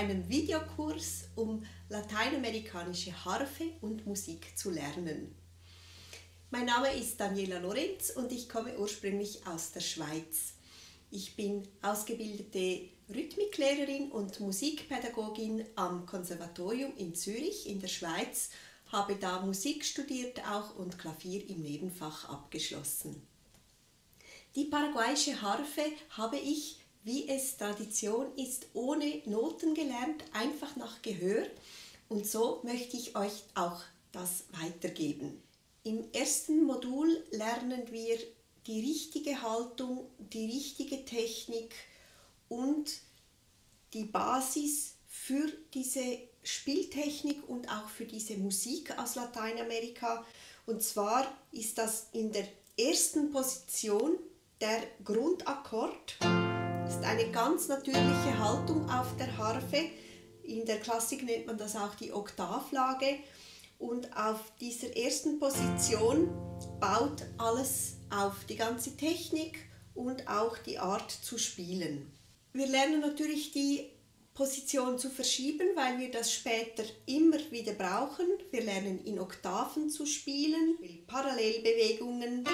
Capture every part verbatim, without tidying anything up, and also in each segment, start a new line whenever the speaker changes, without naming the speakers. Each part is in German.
meinem Videokurs, um lateinamerikanische Harfe und Musik zu lernen. Mein Name ist Daniela Lorenz und ich komme ursprünglich aus der Schweiz. Ich bin ausgebildete Rhythmiklehrerin und Musikpädagogin am Konservatorium in Zürich in der Schweiz, habe da Musik studiert auch und Klavier im Nebenfach abgeschlossen. Die paraguayische Harfe habe ich, wie es Tradition ist, ohne Noten gelernt, einfach nach Gehör, und so möchte ich euch auch das weitergeben. Im ersten Modul lernen wir die richtige Haltung, die richtige Technik und die Basis für diese Spieltechnik und auch für diese Musik aus Lateinamerika. Und zwar ist das in der ersten Position der Grundakkord. Das ist eine ganz natürliche Haltung auf der Harfe. In der Klassik nennt man das auch die Oktavlage. Und auf dieser ersten Position baut alles auf, die ganze Technik und auch die Art zu spielen. Wir lernen natürlich die Position zu verschieben, weil wir das später immer wieder brauchen. Wir lernen in Oktaven zu spielen, Parallelbewegungen.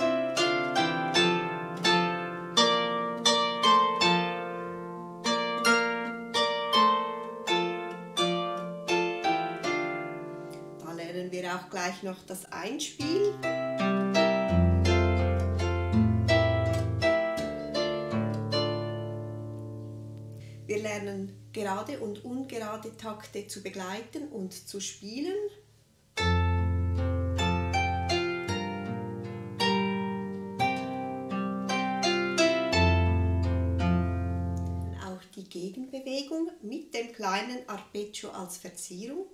Da lernen wir auch gleich noch das Einspiel. Wir lernen gerade und ungerade Takte zu begleiten und zu spielen. Auch die Gegenbewegung mit dem kleinen Arpeggio als Verzierung.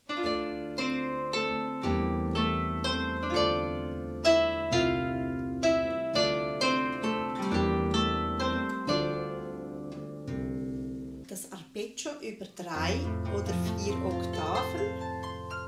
Das Arpeggio über drei oder vier Oktaven.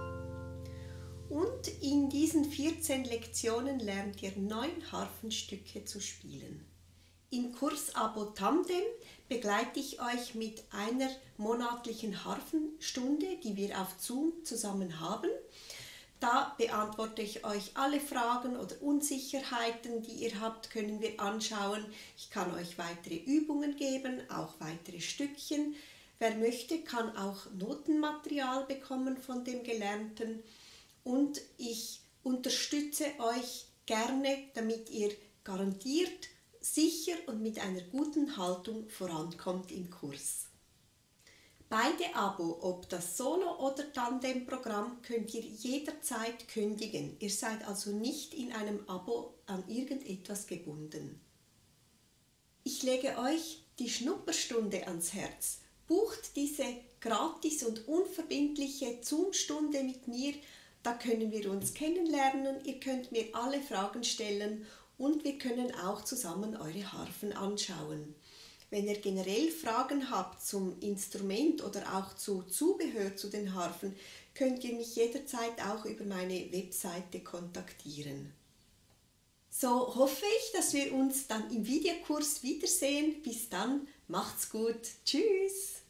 Und in diesen vierzehn Lektionen lernt ihr neun Harfenstücke zu spielen. Im Kurs Abo Tandem begleite ich euch mit einer monatlichen Harfenstunde, die wir auf Zoom zusammen haben. Da beantworte ich euch alle Fragen oder Unsicherheiten, die ihr habt, können wir anschauen. Ich kann euch weitere Übungen geben, auch weitere Stückchen. Wer möchte, kann auch Notenmaterial bekommen von dem Gelernten. Und ich unterstütze euch gerne, damit ihr garantiert, sicher und mit einer guten Haltung vorankommt im Kurs. Beide Abo, ob das Solo- oder Tandem-Programm, könnt ihr jederzeit kündigen. Ihr seid also nicht in einem Abo an irgendetwas gebunden. Ich lege euch die Schnupperstunde ans Herz. Bucht diese gratis und unverbindliche Zoom-Stunde mit mir. Da können wir uns kennenlernen. Ihr könnt mir alle Fragen stellen und wir können auch zusammen eure Harfen anschauen. Wenn ihr generell Fragen habt zum Instrument oder auch zu Zubehör zu den Harfen, könnt ihr mich jederzeit auch über meine Webseite kontaktieren. So hoffe ich, dass wir uns dann im Videokurs wiedersehen. Bis dann, macht's gut. Tschüss!